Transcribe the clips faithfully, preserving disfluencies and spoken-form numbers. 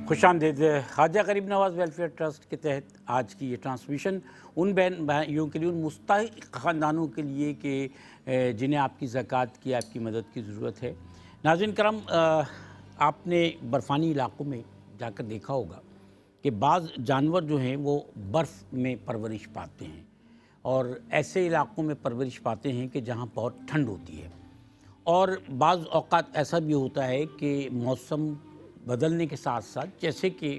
خوش آمدید۔ خواجہ غریب نواز welfare trust کے تحت آج کی یہ ٹرانسمیشن ان بہن بھائیوں کے لیے، ان مستحق خاندانوں کے لیے کہ جنہیں آپ کی زکوٰۃ کی، آپ کی مدد کی ضرورت ہے۔ ناظرین کرام، آپ نے برفانی علاقوں میں جا کر دیکھا ہوگا کہ بعض جانور جو ہیں وہ برف میں پرورش پاتے ہیں، اور ایسے علاقوں میں پرورش پاتے ہیں کہ جہاں بہت ٹھنڈ ہوتی ہے، اور بعض اوقات ایسا بھی ہوتا ہے کہ موسم بدلنے کے ساتھ ساتھ، جیسے کہ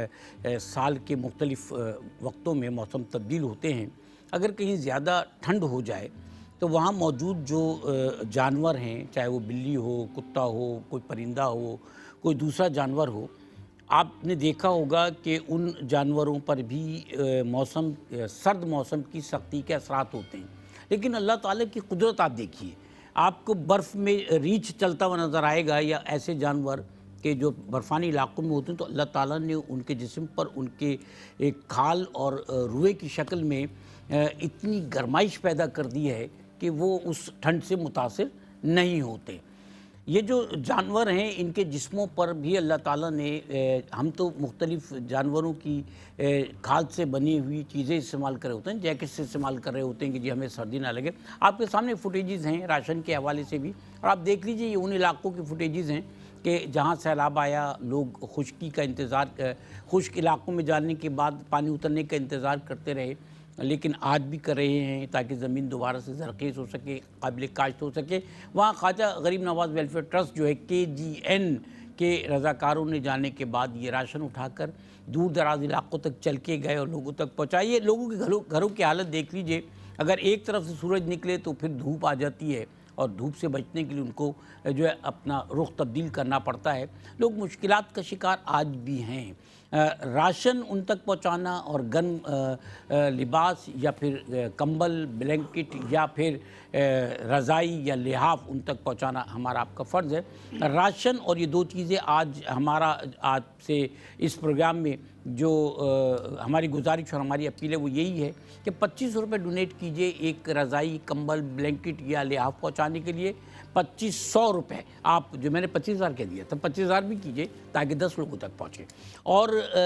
سال کے مختلف وقتوں میں موسم تبدیل ہوتے ہیں، اگر کہیں زیادہ ٹھنڈ ہو جائے تو وہاں موجود جو جانور ہیں، چاہے وہ بلی ہو، کتا ہو، کوئی پرندہ ہو، کوئی دوسرا جانور ہو، آپ نے دیکھا ہوگا کہ ان جانوروں پر بھی موسم سرد موسم کی سختی کے اثرات ہوتے ہیں۔ لیکن اللہ تعالیٰ کی قدرت آپ دیکھیے، آپ کو برف میں ریچھ چلتا ہوا نظر آئے گا، یا ایسے جانور کہ جو برفانی علاقوں میں ہوتے ہیں، تو اللہ تعالیٰ نے ان کے جسم پر ان کے ایک کھال اور روئے کی شکل میں اتنی گرمائش پیدا کر دی ہے کہ وہ اس ٹھنڈ سے متاثر نہیں ہوتے۔ یہ جو جانور ہیں، ان کے جسموں پر بھی اللہ تعالیٰ نے، ہم تو مختلف جانوروں کی کھال سے بنی ہوئی چیزیں استعمال کر رہے ہوتے ہیں، جیکٹ سے استعمال کر رہے ہوتے ہیں کہ جی ہمیں سردی نہ لگے۔ آپ کے سامنے فوٹیجز ہیں راشن کے حوالے سے بھی، اور آپ دیکھ لیجئے یہ ان علاقوں کی فوٹیجز ہیں کہ جہاں سیلاب آیا، لوگ خشکی کا انتظار، خشک علاقوں میں جانے کے بعد پانی اترنے کا انتظار کرتے رہے، لیکن آج بھی کر رہے ہیں تاکہ زمین دوبارہ سے زرخیز ہو سکے، قابل کاشت ہو سکے۔ وہاں خواجہ غریب نواز ویلفیئر ٹرسٹ جو ہے، کے جی این کے رضاکاروں نے جانے کے بعد یہ راشن اٹھا کر دور دراز علاقوں تک چل کے گئے اور لوگوں تک پہنچائے۔ لوگوں کے گھروں گھروں کی حالت دیکھ لیجئے، اگر ایک طرف سے سورج نکلے تو پھر دھوپ آ جاتی ہے، اور دھوپ سے بچنے کے لیے ان کو جو ہے اپنا رخ تبدیل کرنا پڑتا ہے۔ لوگ مشکلات کا شکار آج بھی ہیں۔ راشن ان تک پہنچانا اور گرم لباس یا پھر کمبل، بلینکٹ یا پھر رضائی یا لحاف ان تک پہنچانا ہمارا آپ کا فرض ہے۔ راشن اور یہ دو چیزیں آج ہمارا آپ سے اس پروگرام میں جو ہماری گزارش اور ہماری اپیل ہے وہ یہی ہے کہ پچیس سو روپے ڈونیٹ کیجئے ایک رضائی، کمبل، بلینکٹ یا لحاف پہنچانے کے لیے۔ پچیس سو روپے آپ، جو میں نے پچیس ہزار کہہ دیا تھا، پچیس ہزار بھی کیجئے تاکہ دس لوگوں تک پہنچے۔ اور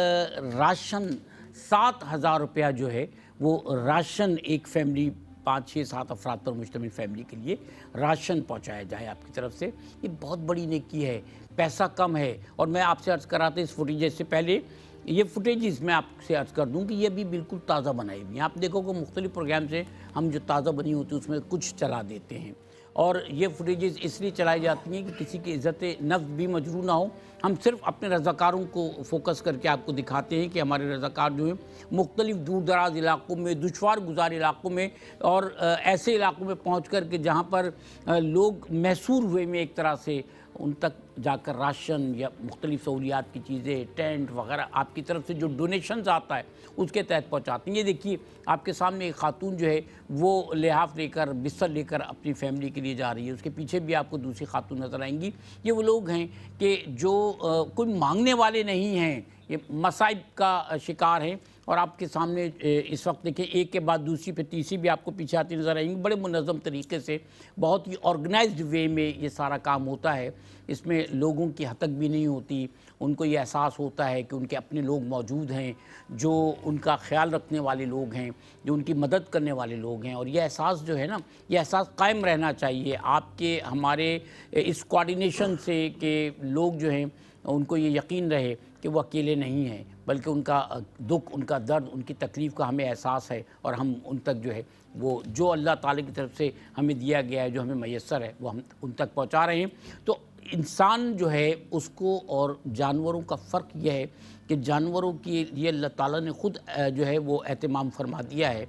راشن سات ہزار روپیہ جو ہے وہ راشن ایک فیملی، پانچ چھ سات افراد پر مشتمل فیملی کے لیے راشن پہنچایا جائے آپ کی طرف سے۔ یہ بہت بڑی نیکی ہے، پیسہ کم ہے۔ اور میں آپ سے عرض کر رہا تھا اس فوٹیج سے پہلے، یہ فوٹیجز میں آپ سے عرض کر دوں کہ یہ بھی بالکل تازہ بنائی ہوئی ہیں۔ آپ دیکھو کہ مختلف پروگرام سے ہم جو تازہ بنی ہوتی ہے اس میں کچھ چلا دیتے ہیں، اور یہ فوٹیجز اس لیے چلائی جاتی ہیں کہ کسی کی عزت نفس بھی مجروح نہ ہو۔ ہم صرف اپنے رضاکاروں کو فوکس کر کے آپ کو دکھاتے ہیں کہ ہمارے رضاکار جو ہیں مختلف دور دراز علاقوں میں، دشوار گزار علاقوں میں، اور ایسے علاقوں میں پہنچ کر کے جہاں پر لوگ محصور ہوئے میں ایک طرح سے، ان تک جا کر راشن یا مختلف سہولیات کی چیزیں، ٹینٹ وغیرہ آپ کی طرف سے جو ڈونیشنز آتا ہے اس کے تحت پہنچاتے ہیں۔ یہ دیکھیے آپ کے سامنے ایک خاتون جو ہے وہ لحاف لے کر، بستر لے کر اپنی فیملی کے لیے جا رہی ہے، اس کے پیچھے بھی آپ کو دوسری خاتون نظر آئیں گی۔ یہ وہ لوگ ہیں کہ جو کوئی مانگنے والے نہیں ہیں، یہ مصائب کا شکار ہیں، اور آپ کے سامنے اس وقت دیکھیں ایک کے بعد دوسری پہ تیسری بھی آپ کو پیچھے آتی نظر آئیں گی۔ بڑے منظم طریقے سے، بہت ہی آرگنائزڈ وے میں یہ سارا کام ہوتا ہے۔ اس میں لوگوں کی ہتک بھی نہیں ہوتی، ان کو یہ احساس ہوتا ہے کہ ان کے اپنے لوگ موجود ہیں، جو ان کا خیال رکھنے والے لوگ ہیں، جو ان کی مدد کرنے والے لوگ ہیں، اور یہ احساس جو ہے نا، یہ احساس قائم رہنا چاہیے آپ کے ہمارے اس کوارڈینیشن سے، کہ لوگ جو ہیں ان کو یہ یقین رہے کہ وہ اکیلے نہیں ہیں، بلکہ ان کا دکھ، ان کا درد، ان کی تکلیف کا ہمیں احساس ہے، اور ہم ان تک جو ہے وہ جو اللہ تعالیٰ کی طرف سے ہمیں دیا گیا ہے، جو ہمیں میسر ہے، وہ ہم ان تک پہنچا رہے ہیں۔ تو انسان جو ہے اس کو اور جانوروں کا فرق یہ ہے کہ جانوروں کے لیے اللہ تعالیٰ نے خود جو ہے وہ اہتمام فرما دیا ہے،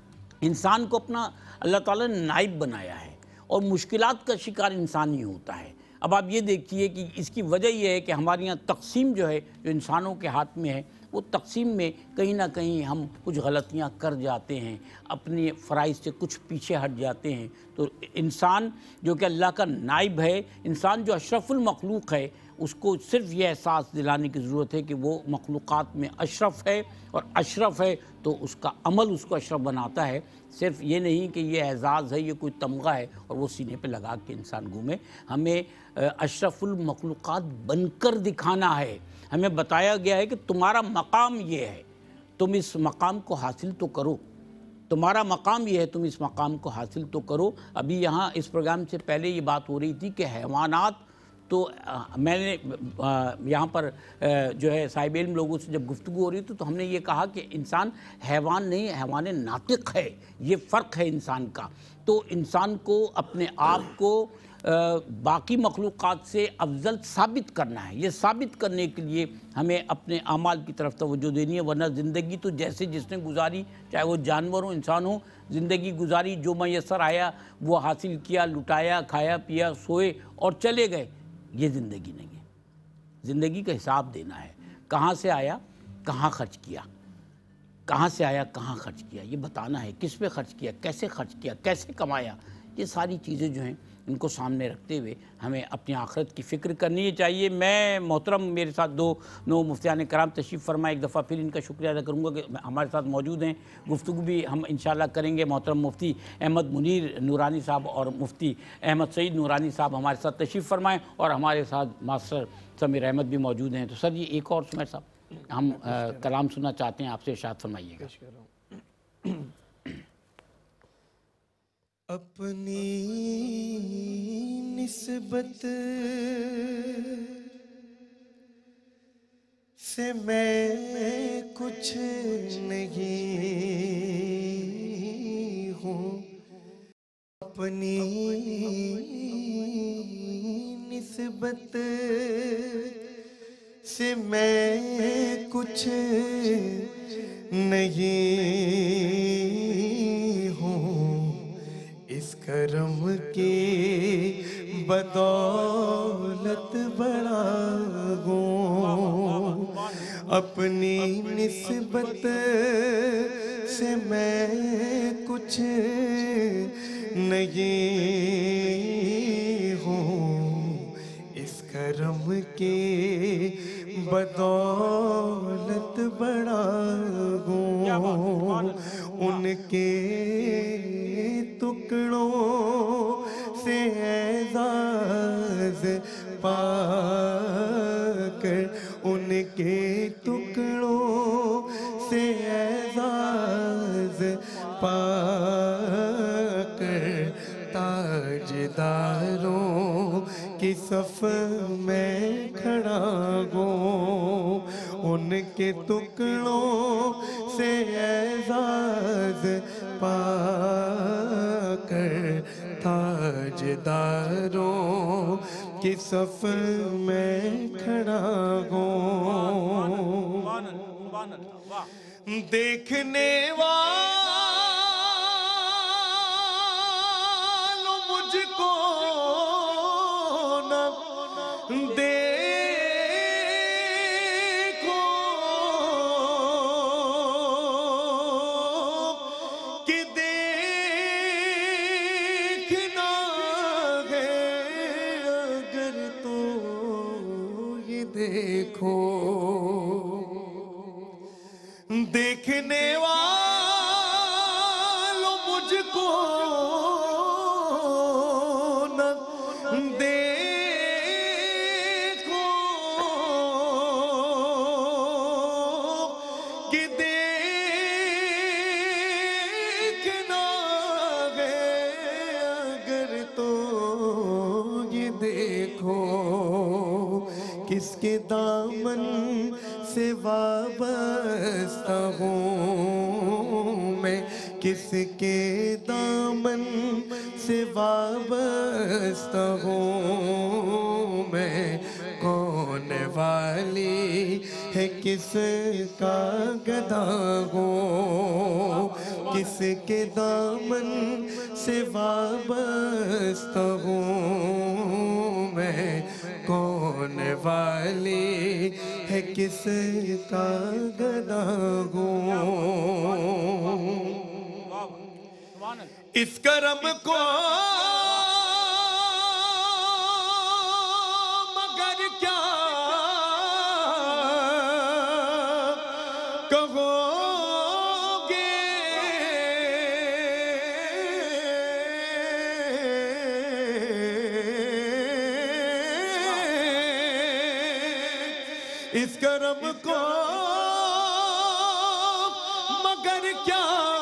انسان کو اپنا اللہ تعالیٰ نے نائب بنایا ہے، اور مشکلات کا شکار انسان ہی ہوتا ہے۔ اب آپ یہ دیکھیے کہ اس کی وجہ یہ ہے کہ ہمارے یہاں تقسیم جو ہے، جو انسانوں کے ہاتھ میں ہے، وہ تقسیم میں کہیں نہ کہیں ہم کچھ غلطیاں کر جاتے ہیں، اپنے فرائض سے کچھ پیچھے ہٹ جاتے ہیں۔ تو انسان جو کہ اللہ کا نائب ہے، انسان جو اشرف المخلوق ہے، اس کو صرف یہ احساس دلانے کی ضرورت ہے کہ وہ مخلوقات میں اشرف ہے، اور اشرف ہے تو اس کا عمل اس کو اشرف بناتا ہے۔ صرف یہ نہیں کہ یہ اعزاز ہے، یہ کوئی تمغہ ہے اور وہ سینے پہ لگا کے انسان گھومے۔ ہمیں اشرف المخلوقات بن کر دکھانا ہے، ہمیں بتایا گیا ہے کہ تمہارا مقام یہ ہے، تم اس مقام کو حاصل تو کرو، تمہارا مقام یہ ہے، تم اس مقام کو حاصل تو کرو۔ ابھی یہاں اس پروگرام سے پہلے یہ بات ہو رہی تھی کہ حیوانات تو میں نے یہاں پر جو ہے صاحب علم لوگوں سے جب گفتگو ہو رہی تھی تو ہم نے یہ کہا کہ انسان حیوان نہیں، حیوان ناطق ہے، یہ فرق ہے انسان کا۔ تو انسان کو اپنے آپ کو باقی مخلوقات سے افضل ثابت کرنا ہے، یہ ثابت کرنے کے لیے ہمیں اپنے اعمال کی طرف توجہ دینی ہے، ورنہ زندگی تو جیسے جس نے گزاری، چاہے وہ جانور ہو انسان ہو، زندگی گزاری، جو میسر آیا وہ حاصل کیا، لٹایا، کھایا پیا، سوئے اور چلے گئے۔ یہ زندگی نہیں ہے، زندگی کا حساب دینا ہے، کہاں سے آیا، کہاں خرچ کیا، کہاں سے آیا، کہاں خرچ کیا، یہ بتانا ہے، کس پہ خرچ کیا، کیسے خرچ کیا، کیسے کمایا۔ یہ ساری چیزیں جو ہیں ان کو سامنے رکھتے ہوئے ہمیں اپنی آخرت کی فکر کرنی چاہیے۔ میں محترم میرے ساتھ دو نو مفتیان کرام تشریف فرما، ایک دفعہ پھر ان کا شکریہ ادا کروں گا کہ ہمارے ساتھ موجود ہیں، گفتگو بھی ہم انشاءاللہ کریں گے۔ محترم مفتی احمد منیر نورانی صاحب اور مفتی احمد سعید نورانی صاحب ہمارے ساتھ تشریف فرمائیں، اور ہمارے ساتھ ماسٹر سمیر احمد بھی موجود ہیں۔ تو سر یہ ایک اور سمیر صاحب ہم کلام سننا چاہتے ہیں، آپ سے ارشاد فرمائیے گا۔ اپنی نسبت سے میں کچھ نہیں ہوں، اپنی نسبت سے میں کچھ نہیں ہوں، اس کرم کی بدولت بڑا ہوں، اپنی نسبت سے میں کچھ نہیں ہوں، اس کرم کی بدولت بڑا ہوں، ان کے ٹکڑوں سے اعزاز پا کر، ان کے ٹکڑوں سے اعزاز پا کر، تاجداروں کی صف میں کھڑا ہوں، ان کے ٹکڑوں سے اعزاز پا کر، تاجداروں کی صف میں کھڑا ہوں، دیکھنے والوں مجھ کو نہ دیکھو کہ دیکھنا ہے اگر تو یہ دیکھو، دیکھنے والوں مجھ کو نہ دیکھو کہ دیکھنا ہے اگر تو یہ دیکھو، کس کے دامن سے وابستہ ہوں میں، کس کے دامن سے وابستہ ہوں میں، کون والی ہے کس کا گدھا ہوں، کس کے دامن سے وابستہ ہوں میں، کون والی ہے کس کا گدھا ہوں، اس کرم کو مگر کیا کہو گے، اس کرم کو مگر کیا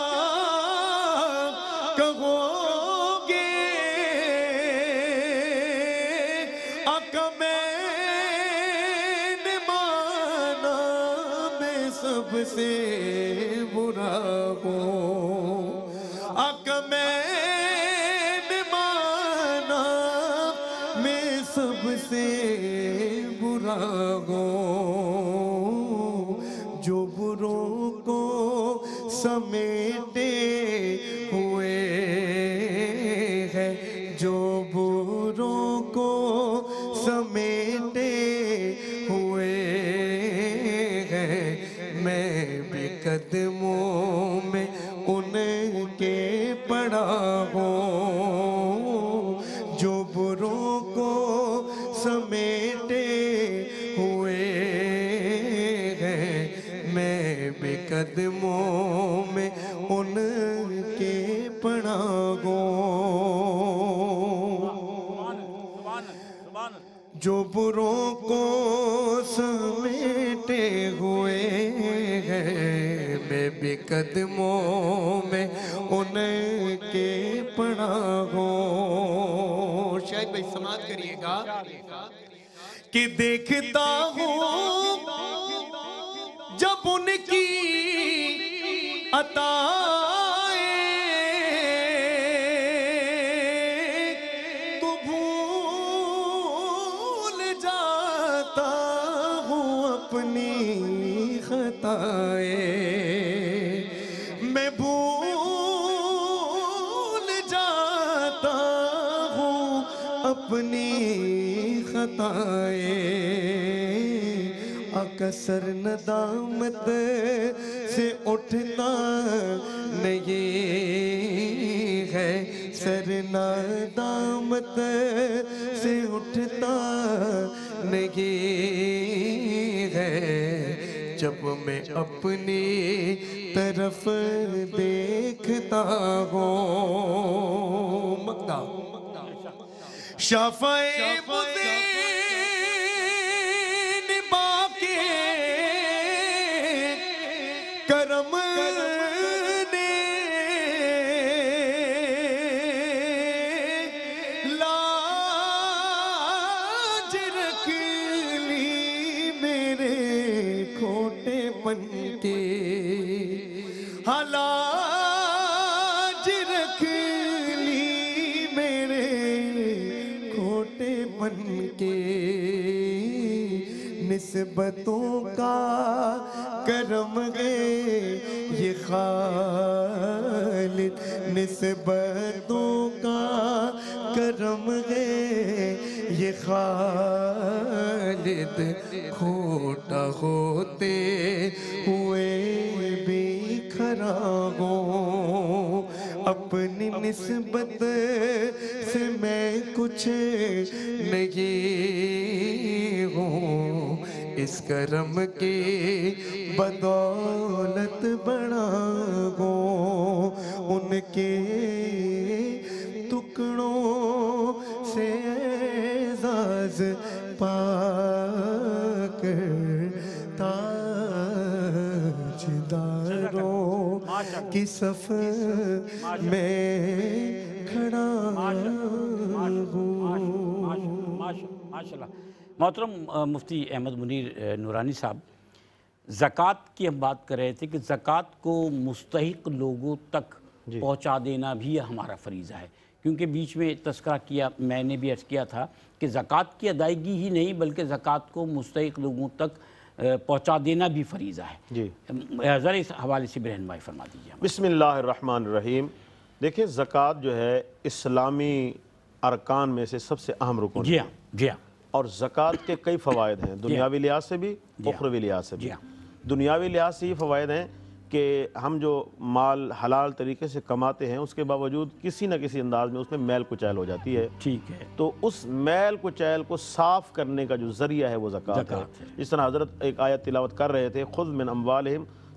کہو گے آقا میں نے مانا میں سب سے برا ہوں آقا میں نے مانا میں سب سے برا ہوں جو بروں کو سمیٹے ہوئے ہے جو بروں کو سمیٹے ہوئے ہے میں بھی قدموں میں ان کے پڑا ہوں جو بروں کو سمیٹے ہوئے ہیں میں بھی قدموں میں ان کے پڑا ہوں جو بروں کو سمیٹے ہوئے ہیں میں بھی قدموں میں ان کے پڑا ہوں شاید بھائی سماعت کریے گا کہ دیکھتا ہوں جب ان کی عطائیں تو بھول جاتا ہوں اپنی خطائیں میں بھول جاتا ہوں اپنی خطائیں آقا سر ندامت سے اٹھتا نہیں ہے سر ندامت سے اٹھتا نہیں ہے جب میں اپنی طرف دیکھتا ہوں مکہ شفاعِ مدین باقی کرم نے لاج رکھ لی میرے کھوٹے پن کے لاج رکھ لی میرے کھوٹے پن کے نسبتوں کا کرم ہے یہ خالد نسبتوں کا کرم ہے یہ خالد کھوٹا ہوتے ہوئے بھی کھڑا ہوں اپنی نسبت سے میں کچھ نہیں ہوں اس کرم کی بدولت بڑا ہوں ان کے ٹکڑوں سے اعزاز پا کر تاجداروں کی صف میں کھڑا ہوں ماشاءاللہ محترم مفتی احمد منیر نورانی صاحب زکوٰۃ کی ہم بات کر رہے تھے کہ زکوٰۃ کو مستحق لوگوں تک پہنچا دینا بھی ہمارا فریضہ ہے کیونکہ بیچ میں تذکرہ کیا میں نے بھی عرض کیا تھا کہ زکوٰۃ کی ادائیگی ہی نہیں بلکہ زکوٰۃ کو مستحق لوگوں تک پہنچا دینا بھی فریضہ ہے جی ذرا اس حوالے سے بھی رہنمائی فرما دیجیے بسم اللہ الرحمن الرحیم دیکھیں زکوٰۃ جو ہے اسلامی ارکان میں سے سب سے اہم رکن جی ہاں جی ہاں اور زکوٰۃ کے کئی فوائد ہیں دنیاوی لحاظ سے بھی اخروی لحاظ سے بھی دنیاوی لحاظ سے یہ فوائد ہیں کہ ہم جو مال حلال طریقے سے کماتے ہیں اس کے باوجود کسی نہ کسی انداز میں اس میں میل کچیل ہو جاتی ہے ٹھیک ہے تو اس میل کچیل کو صاف کرنے کا جو ذریعہ ہے وہ زکوٰۃ ہے اس طرح حضرت ایک آیت تلاوت کر رہے تھے خذ من اموالہم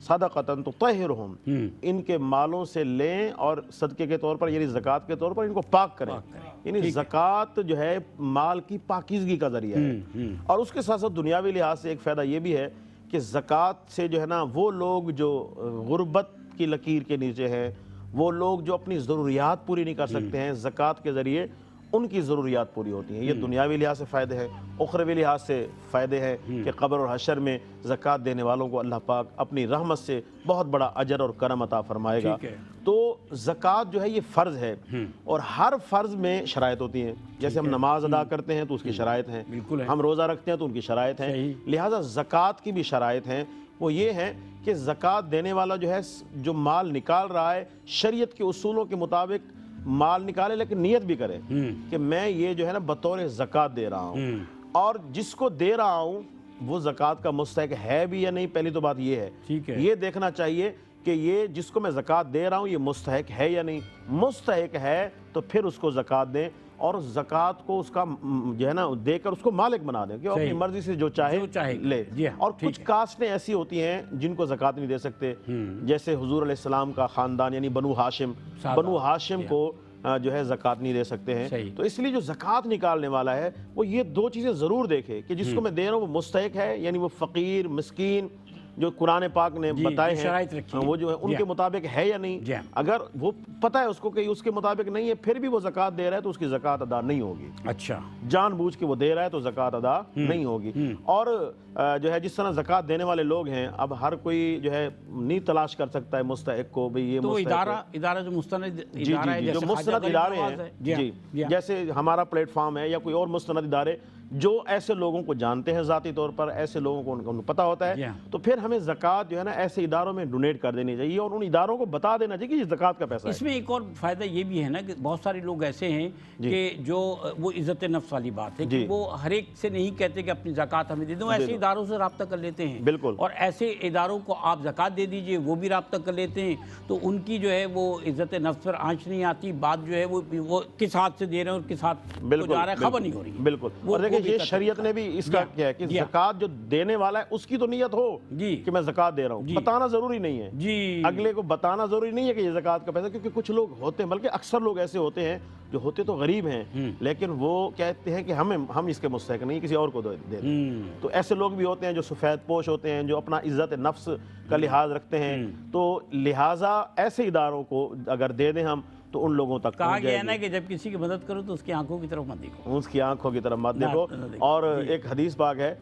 صدقۃ تطہرہم، ان کے مالوں سے لیں اور صدقے کے طور پر یعنی زکوٰۃ کے طور پر ان کو پاک کریں. یعنی زکوٰۃ جو ہے مال کی پاکیزگی کا ذریعہ ہے. اور اس کے ساتھ ساتھ دنیاوی لحاظ سے ایک فائدہ یہ بھی ہے کہ زکوٰۃ سے جو ہے نا وہ لوگ جو غربت کی لکیر کے نیچے ہیں، وہ لوگ جو اپنی ضروریات پوری نہیں کر سکتے ہیں، زکوٰۃ کے ذریعے ان کی ضروریات پوری ہوتی ہیں. یہ دنیاوی لحاظ سے فائدے ہیں. اخروی لحاظ سے فائدے ہیں کہ قبر اور حشر میں زکوٰۃ دینے والوں کو اللہ پاک اپنی رحمت سے بہت بڑا اجر اور کرم عطا فرمائے گا. تو زکوٰۃ جو ہے یہ فرض ہے، اور ہر فرض میں شرائط ہوتی ہیں. جیسے ہم نماز ادا کرتے ہیں تو اس کی شرائط ہیں، ہم روزہ رکھتے ہیں تو ان کی شرائط ہیں. لہٰذا زکوٰۃ کی بھی شرائط ہیں. وہ یہ ہیں کہ زکوٰۃ دینے والا جو ہے جو مال نکال رہا ہے شریعت کے اصولوں کے مطابق مال نکالے، لیکن نیت بھی کرے کہ میں یہ جو ہے نا بطور زکوٰۃ دے رہا ہوں. اور جس کو دے رہا ہوں وہ زکوٰۃ کا مستحق ہے بھی یا نہیں. پہلی تو بات یہ ہے، یہ دیکھنا چاہیے کہ یہ جس کو میں زکوٰۃ دے رہا ہوں یہ مستحق ہے یا نہیں. مستحق ہے تو پھر اس کو زکوٰۃ دیں، اور زکوٰۃ کو اس کا جو ہے نا دے کر اس کو مالک بنا دیں کہ وہ اپنی مرضی سے جو چاہے لے. اور کچھ کاسٹیں ایسی ہوتی ہیں جن کو زکوٰۃ نہیں دے سکتے، جیسے حضور علیہ السلام کا خاندان یعنی بنو ہاشم، بنو ہاشم کو جو ہے زکوٰۃ نہیں دے سکتے ہیں. تو اس لیے جو زکوٰۃ نکالنے والا ہے وہ یہ دو چیزیں ضرور دیکھے کہ جس کو میں دے رہا ہوں وہ مستحق ہے، یعنی وہ فقیر مسکین جو قرآن پاک نے بتائے ہیں وہ جو ہے ان کے مطابق ہے یا نہیں. اگر وہ پتہ ہے اس کو کہ اس کے مطابق نہیں ہے پھر بھی وہ زکوٰۃ دے رہا ہے تو اس کی زکوٰۃ ادا نہیں ہوگی. اچھا، جان بوجھ کے وہ دے رہا ہے تو زکوٰۃ ادا نہیں ہوگی. اور جو ہے جس طرح زکوٰۃ دینے والے لوگ ہیں، اب ہر کوئی جو ہے نہیں تلاش کر سکتا ہے مستحق کو. بھئی یہ تو ادارہ ادارہ جو مستند جی جی جو مستند ادارے ہیں، جی جیسے ہمارا پلیٹ فارم ہے یا کوئی اور مستند ادارے جو ایسے لوگوں کو جانتے ہیں ذاتی طور پر، ایسے لوگوں کو ان کو پتہ ہوتا ہے، تو پھر ہمیں زکوٰۃ جو ہے نا ایسے اداروں میں ڈونیٹ کر دینی چاہیے اور ان اداروں کو بتا دینا چاہیے کہ یہ زکوٰۃ کا پیسہ ہے. اس میں ایک اور فائدہ یہ بھی ہے نا کہ بہت سارے لوگ ایسے ہیں کہ جو وہ عزت نفس والی بات ہے کہ وہ ہر ایک سے نہیں کہتے کہ اپنی زکوٰۃ ہمیں دے دیں، ایسے اداروں سے رابطہ کر لیتے ہیں. بالکل. اور ایسے اداروں کو آپ زکوٰۃ دے دیجئے، وہ بھی رابطہ کر لیتے ہیں، تو ان کی جو ہے وہ عزت نفس پر آنچ نہیں آتی. بات جو ہے وہ کس ہاتھ سے دے رہے ہیں اور کس ہاتھ کو جا رہا ہے خبر نہیں ہو رہی. بالکل. اور دیکھیں یہ شریعت نے بھی اس کا کیا ہے کہ زکوٰۃ جو دینے والا ہے اس کی تو نیت ہو کہ میں زکوٰۃ دے رہا ہوں. بتانا ضروری نہیں ہے، جی اگلے کو بتانا ضروری نہیں ہے کہ یہ زکوٰۃ کا پیسہ، کیونکہ کچھ لوگ ہوتے ہیں، بلکہ اکثر لوگ ایسے ہوتے ہیں جو ہوتے تو غریب ہیں لیکن وہ کہتے ہیں کہ ہمیں ہم اس کے مستحق نہیں، کسی اور کو دے دیں. تو ایسے لوگ بھی ہوتے ہیں جو سفید پوش ہوتے ہیں، جو اپنا عزت نفس کا لحاظ رکھتے ہیں. تو لہٰذا ایسے اداروں کو اگر دے دیں ہم تو ان لوگوں تک کہا گیا ہے نا کہ جب کسی کی مدد کرو تو اس کی آنکھوں کی طرف مت دیکھو، اس کی آنکھوں کی طرف مت دیکھو. اور ایک حدیث پاک ہے،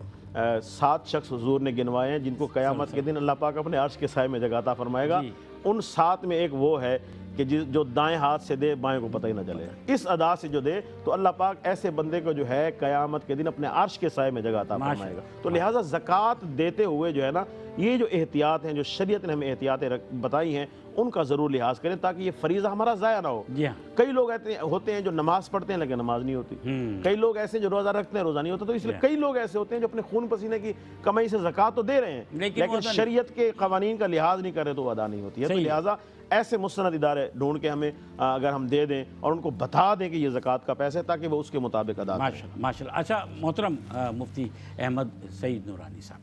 سات شخص حضور نے گنوائے ہیں جن کو قیامت کے دن اللہ پاک اپنے عرش کے سائے میں جگہ عطا فرمائے گا. ان سات میں ایک وہ ہے کہ جو دائیں ہاتھ سے دے بائیں کو پتہ ہی نہ چلے. اس ادا سے جو دے تو اللہ پاک ایسے بندے کو جو ہے قیامت کے دن اپنے عرش کے سائے میں جگہ عطا فرمائے گا. تو لہٰذا زکوٰۃ دیتے ہوئے جو ہے نا یہ جو احتیاط ہیں جو شریعت نے ہمیں احتیاطیں بتائی ہیں ان کا ضرور لحاظ کریں تاکہ یہ فریضہ ہمارا ضائع نہ ہو. کئی لوگ ایسے ہوتے ہیں جو نماز پڑھتے ہیں لیکن نماز نہیں ہوتی، کئی لوگ ایسے جو روزہ رکھتے ہیں روزہ نہیں ہوتا. تو اس لیے کئی لوگ ایسے ہوتے ہیں جو اپنے خون پسینے کی کمائی سے زکوٰۃ تو دے رہے ہیں لیکن شریعت کے قوانین کا لحاظ نہیں کرے تو وہ ادا نہیں ہوتی ہے. تو لہٰذا ایسے مستند ادارے ڈھونڈ کے ہمیں اگر ہم دے دیں اور ان کو بتا دیں کہ یہ زکوٰۃ کا پیسہ ہے تاکہ وہ اس کے مطابق ادا کریں. ماشاء اللہ. اچھا محترم مفتی احمد سعید نورانی صاحب،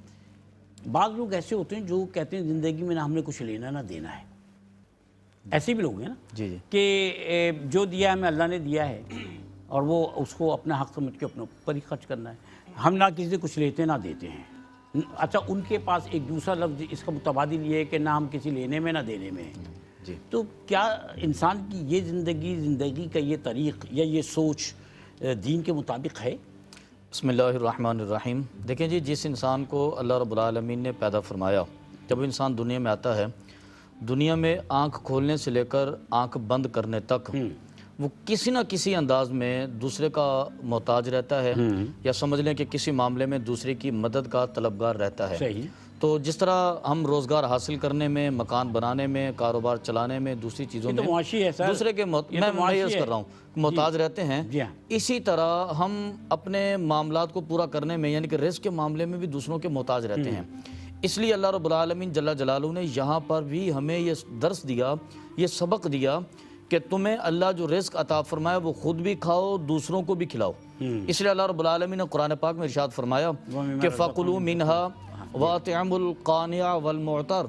بعض لوگ ایسے ہوتے ہیں جو کہتے ہیں زندگی میں نہ ہم نے کچھ لینا نہ دینا ہے. ایسے بھی لوگ ہیں نا جی جی کہ جو دیا ہے ہمیں اللہ نے دیا ہے اور وہ اس کو اپنا حق سمجھ کے اپنے اوپر ہی خرچ کرنا ہے، ہم نہ کسی سے کچھ لیتے نہ دیتے ہیں. اچھا ان کے پاس ایک دوسرا لفظ اس کا متبادل یہ ہے کہ نہ ہم کسی لینے میں نہ دینے میں ہیں. جی تو کیا انسان کی یہ زندگی زندگی کا یہ طریق یا یہ سوچ دین کے مطابق ہے؟ بسم اللہ الرحمن الرحیم. دیکھیں جی، جس انسان کو اللہ رب العالمین نے پیدا فرمایا، جب انسان دنیا میں آتا ہے، دنیا میں آنکھ کھولنے سے لے کر آنکھ بند کرنے تک وہ کسی نہ کسی انداز میں دوسرے کا محتاج رہتا ہے، یا سمجھ لیں کہ کسی معاملے میں دوسرے کی مدد کا طلبگار رہتا ہے. تو جس طرح ہم روزگار حاصل کرنے میں، مکان بنانے میں، کاروبار چلانے میں، دوسری چیزوں میں دوسرے کے میں معیز کر رہا ہوں محتاج رہتے ہیں، اسی طرح ہم اپنے معاملات کو پورا کرنے میں یعنی کہ رزق کے معاملے میں بھی دوسروں کے محتاج رہتے ہیں. اس لیے اللہ رب العالمین جل جلالہ نے یہاں پر بھی ہمیں یہ درس دیا، یہ سبق دیا کہ تمہیں اللہ جو رزق عطا فرمایا وہ خود بھی کھاؤ، دوسروں کو بھی کھلاؤ. اس لیے اللہ رب العالمین نے قرآن پاک میں ارشاد فرمایا کہ فَقُلُوا مِنْهَا وَأَطْعِمُوا الْقَانِعَ وَالْمُعْتَرَ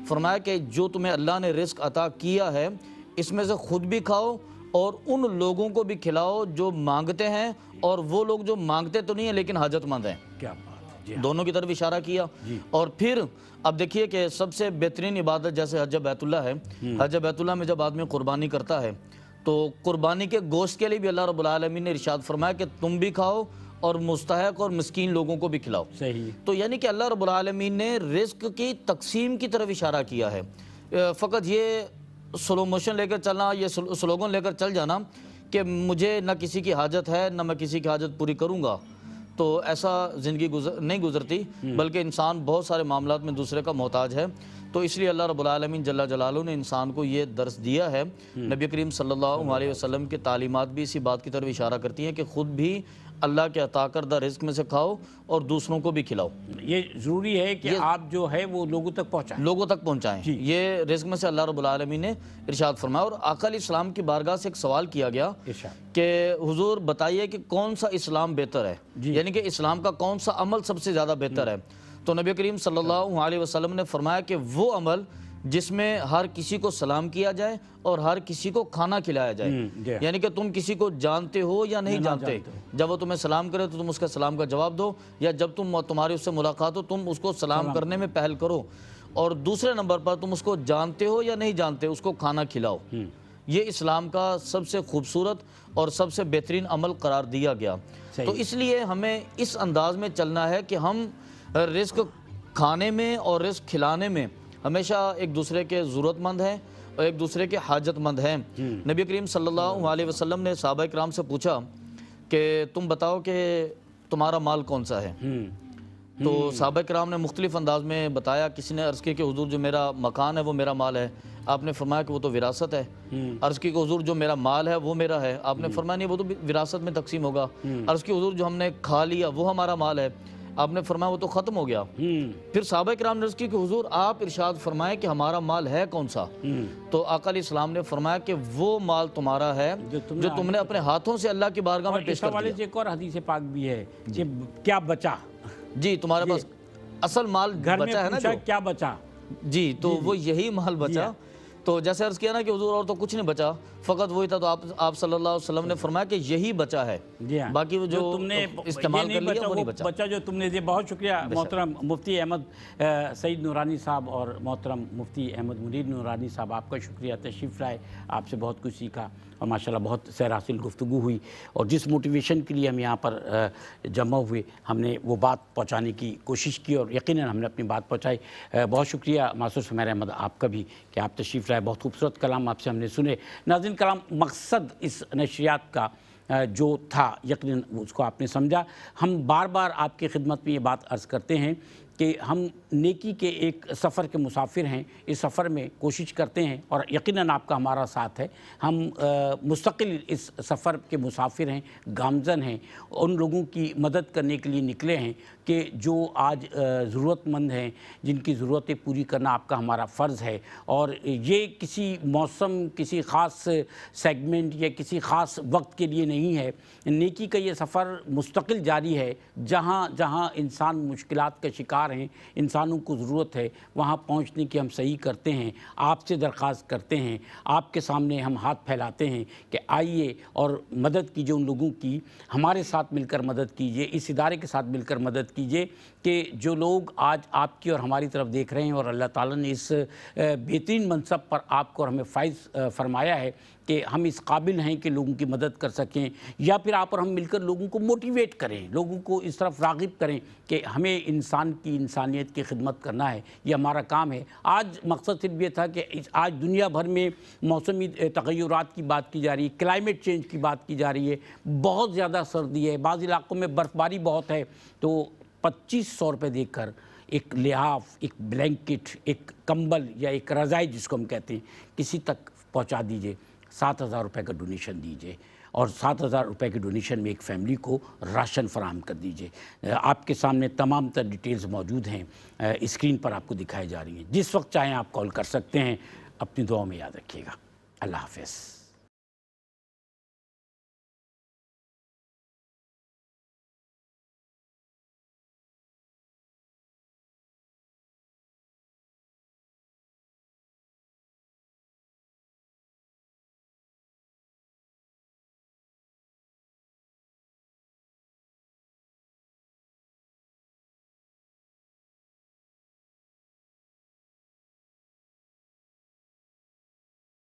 فرمایا کہ جو تمہیں اللہ نے رزق عطا کیا ہے اس میں سے خود بھی کھاؤ اور ان لوگوں کو بھی کھلاؤ جو مانگتے ہیں اور وہ لوگ جو مانگتے تو نہیں ہیں لیکن حاجت مند ہیں. کیا بات ہے. دونوں کی طرف اشارہ کیا. اور پھر اب دیکھیے کہ سب سے بہترین عبادت جیسے حج بیت اللہ ہے, حج بیت اللہ میں جب آدمی قربانی کرتا ہے تو قربانی کے گوشت کے لیے بھی اللہ رب العالمین نے ارشاد فرمایا کہ تم بھی کھاؤ اور مستحق اور مسکین لوگوں کو بھی کھلاؤ. صحیح. تو یعنی کہ اللہ رب العالمین نے رزق کی تقسیم کی طرف اشارہ کیا ہے. فقط یہ سلو موشن لے کر چلنا, یہ سلوگن لے کر چل جانا کہ مجھے نہ کسی کی حاجت ہے نہ میں کسی کی حاجت پوری کروں گا, تو ایسا زندگی گزر نہیں گزرتی, بلکہ انسان بہت سارے معاملات میں دوسرے کا محتاج ہے. تو اس لیے اللہ رب العالمین جل جلالہ نے انسان کو یہ درس دیا ہے. نبی کریم صلی اللہ علیہ وسلم کی تعلیمات بھی اسی بات کی طرف اشارہ کرتی ہیں کہ خود بھی اللہ کے عطا کردہ رزق میں سے کھاؤ اور دوسروں کو بھی کھلاؤ. یہ ضروری ہے کہ آپ جو ہے وہ لوگوں تک پہنچائیں, لوگوں تک پہنچائیں. یہ رزق میں سے اللہ رب العالمین نے ارشاد فرمایا. اور آقا علیہ السلام کی بارگاہ سے ایک سوال کیا گیا کہ حضور بتائیے کہ کون سا اسلام بہتر ہے, یعنی کہ اسلام کا کون سا عمل سب سے زیادہ بہتر ہے. تو نبی کریم صلی اللہ علیہ وسلم نے فرمایا کہ وہ عمل جس میں ہر کسی کو سلام کیا جائے اور ہر کسی کو کھانا کھلایا جائے. یعنی کہ تم کسی کو جانتے ہو یا نہیں جانتے, جب وہ تمہیں سلام کرے تو تم اس کا سلام کا جواب دو, یا جب تم تمہاری اس سے ملاقات ہو تم اس کو سلام کرنے میں پہل کرو, اور دوسرے نمبر پر تم اس کو جانتے ہو یا نہیں جانتے اس کو کھانا کھلاؤ. یہ اسلام کا سب سے خوبصورت اور سب سے بہترین عمل قرار دیا گیا. تو اس لیے ہمیں اس انداز میں چلنا ہے کہ ہم رزق کھانے میں اور رزق کھلانے میں ہمیشہ ایک دوسرے کے ضرورت مند ہیں اور ایک دوسرے کے حاجت مند ہیں. نبی کریم صلی اللہ علیہ وسلم نے صحابہ کرام سے پوچھا کہ تم بتاؤ کہ تمہارا مال کون سا ہے. تو صحابہ کرام نے مختلف انداز میں بتایا. کسی نے عرض کی کہ حضور جو میرا مکان ہے وہ میرا مال ہے. آپ نے فرمایا کہ وہ تو وراثت ہے. عرض کی کہ حضور جو میرا مال ہے وہ میرا ہے. آپ نے فرمایا نہیں وہ تو وراثت میں تقسیم ہوگا. عرض کی حضور جو ہم نے کھا لیا وہ ہمارا مال ہے. آپ نے فرمایا وہ تو ختم ہو گیا. پھر صحابہ کرام نے عرض کی کہ حضور آپ ارشاد فرمائیں کہ ہمارا مال ہے کون سا. تو آقا علیہ السلام نے فرمایا کہ وہ مال تمہارا ہے جو تم نے اپنے ہاتھوں سے اللہ کی بارگاہ میں پیش کر دیا. اور ایک اور حدیث پاک بھی ہے کہ کیا بچا. جی تمہارے پاس اصل مال بچا ہے نا, جو کیا بچا. جی تو وہ یہی مال بچا. تو جیسے عرض کیا نا کہ حضور اور تو کچھ نہیں بچا, فقط وہی تھا. تو آپ آپ صلی اللہ علیہ وسلم نے فرمایا کہ یہی بچا ہے, باقی وہ جو تم نے استعمال کر لیا وہ نہیں بچا. بچا جو تم نے دیا. بہت شکریہ محترم مفتی احمد سعید نورانی صاحب اور محترم مفتی احمد منیر نورانی صاحب, آپ کا شکریہ. تشریف لائے, آپ سے بہت کچھ سیکھا اور ماشاءاللہ بہت سیر حاصل گفتگو ہوئی. اور جس موٹیویشن کے لیے ہم یہاں پر جمع ہوئے ہم نے وہ بات پہنچانے کی کوشش کی اور یقیناً ہم نے اپنی بات پہنچائی. بہت شکریہ معصور سمیر احمد آپ کا بھی کہ آپ تشریف لائے. بہت خوبصورت کلام آپ سے ہم نے سنے. ناظرین کلام مقصد اس نشریات کا جو تھا یقیناً اس کو آپ نے سمجھا. ہم بار بار آپ کی خدمت میں یہ بات عرض کرتے ہیں کہ ہم نیکی کے ایک سفر کے مسافر ہیں. اس سفر میں کوشش کرتے ہیں اور یقیناً آپ کا ہمارا ساتھ ہے. ہم مستقل اس سفر کے مسافر ہیں, گامزن ہیں, ان لوگوں کی مدد کرنے کے لیے نکلے ہیں کہ جو آج ضرورت مند ہیں, جن کی ضرورتیں پوری کرنا آپ کا ہمارا فرض ہے. اور یہ کسی موسم, کسی خاص سیگمنٹ یا کسی خاص وقت کے لیے نہیں ہے. نیکی کا یہ سفر مستقل جاری ہے. جہاں جہاں انسان مشکلات کا شکار ہیں, انسانوں کو ضرورت ہے, وہاں پہنچنے کی ہم صحیح کرتے ہیں. آپ سے درخواست کرتے ہیں, آپ کے سامنے ہم ہاتھ پھیلاتے ہیں کہ آئیے اور مدد کیجیے ان لوگوں کی. ہمارے ساتھ مل کر مدد کیجیے, اس ادارے کے ساتھ مل کر مدد کیجیے کہ جو لوگ آج آپ کی اور ہماری طرف دیکھ رہے ہیں اور اللہ تعالیٰ نے اس بہترین منصب پر آپ کو اور ہمیں فائز فرمایا ہے کہ ہم اس قابل ہیں کہ لوگوں کی مدد کر سکیں, یا پھر آپ اور ہم مل کر لوگوں کو موٹیویٹ کریں, لوگوں کو اس طرف راغب کریں کہ ہمیں انسان کی انسانیت کی خدمت کرنا ہے. یہ ہمارا کام ہے. آج مقصد صرف یہ تھا کہ آج دنیا بھر میں موسمی تغیرات کی بات کی جا رہی ہے, کلائمیٹ چینج کی بات کی جا رہی ہے. بہت زیادہ سردی ہے, بعض علاقوں میں برف باری بہت ہے. تو پچیس سو روپے دے کر ایک لحاف, ایک بلینکٹ, ایک کمبل یا ایک رضائی جس کو ہم کہتے ہیں کسی تک پہنچا دیجئے. سات ہزار روپے کا ڈونیشن دیجئے اور سات ہزار روپے کی ڈونیشن میں ایک فیملی کو راشن فراہم کر دیجئے. آپ کے سامنے تمام تر ڈیٹیلز موجود ہیں, اسکرین پر آپ کو دکھائی جا رہی ہیں. جس وقت چاہیں آپ کال کر سکتے ہیں. اپنی دعاؤں میں یاد رکھیے گا. اللہ حافظ.